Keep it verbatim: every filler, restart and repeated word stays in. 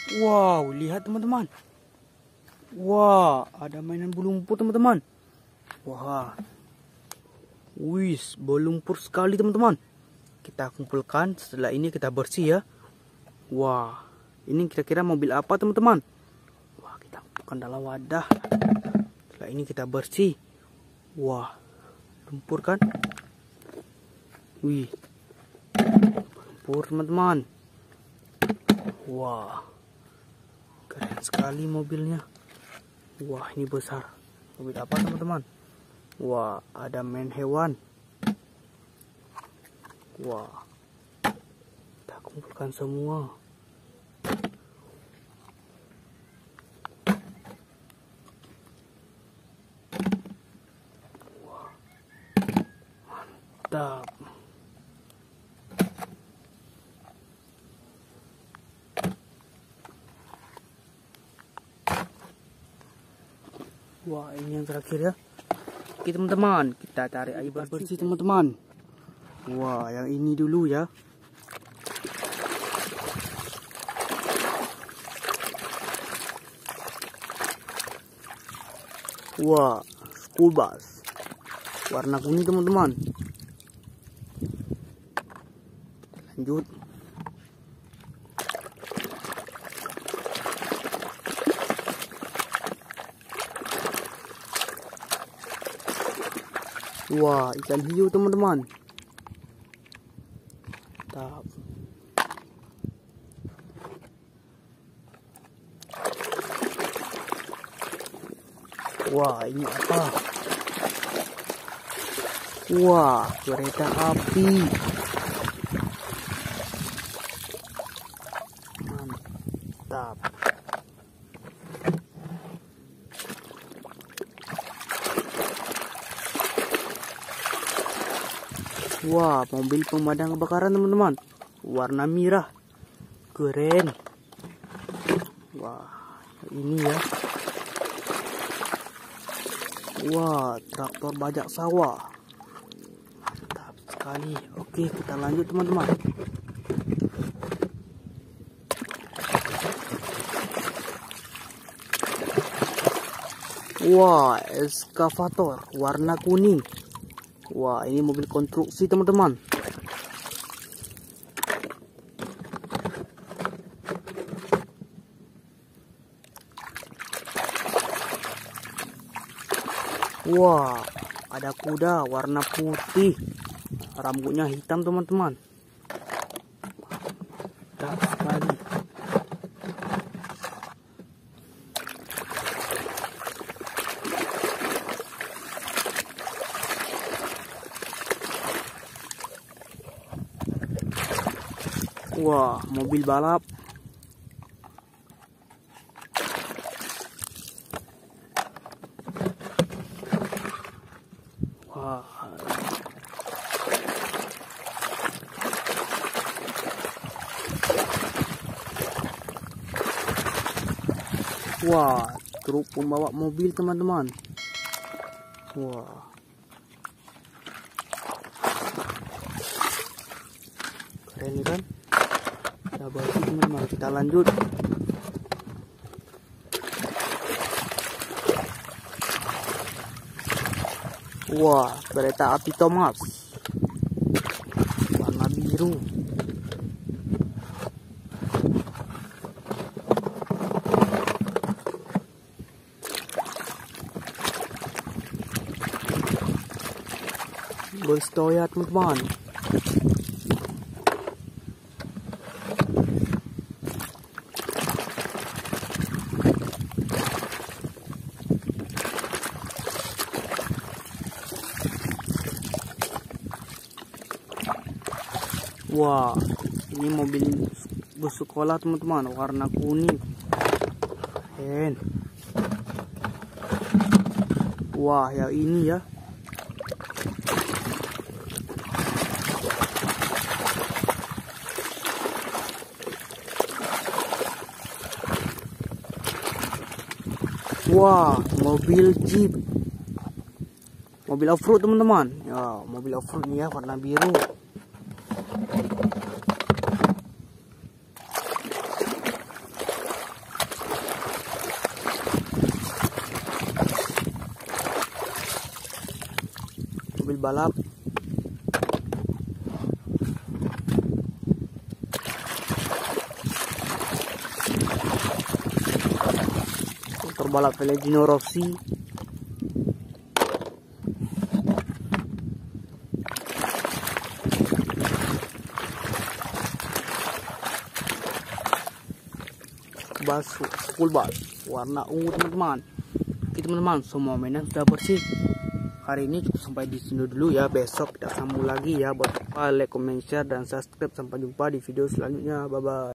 Wow, lihat teman-teman. Wah, ada mainan berlumpur teman-teman. Wah, wis berlumpur sekali teman-teman. Kita kumpulkan, setelah ini kita bersih ya. Wah, ini kira-kira mobil apa teman-teman? Wah, kita kumpulkan dalam wadah. Setelah ini kita bersih. Wah, lumpur kan? Wih, lumpur teman-teman. Wah, keren sekali mobilnya. Wah, ini besar. Mobil apa teman-teman? Wah, ada main hewan. Wah, kita kumpulkan semua. Wah, mantap. Wah, ini yang terakhir ya. Oke teman-teman, kita cari air bersih teman-teman. Wah, yang ini dulu ya. Wah, school bus warna kuning teman-teman. Lanjut. Wah, ikan hiu teman-teman. Mantap. Wah, ini apa? Wah, kereta api. Mantap. Wah, mobil pemadam kebakaran teman-teman. Warna merah. Keren. Wah, ini ya. Wah, traktor bajak sawah. Mantap sekali. Oke, kita lanjut teman-teman. Wah, eskavator warna kuning. Wah, ini mobil konstruksi teman-teman. Wah, ada kuda warna putih. Rambutnya hitam teman-teman. Mantap sekali. Wah, mobil balap. Wah. Wah, truk pembawa mobil teman-teman. Wah. Keren kan? Kita bersih teman-teman, kita lanjut. Wah, kereta api Thomas warna biru. Bus Toyota teman-teman. Wah, ini mobil bus sekolah teman-teman, warna kuning. Keren. Wah, yang ini ya. Wah, mobil Jeep. Mobil off-road teman-teman. Ya, mobil off-road nih ya, warna biru. balap. Motor balap Valentino Rossi. Bus, school bus warna ungu teman-teman. Oke teman-teman, semua mainan sudah bersih. Hari ini cukup sampai di sini dulu ya. Besok kita sambung lagi ya. Buat like, comment, share, dan subscribe. Sampai jumpa di video selanjutnya. Bye bye.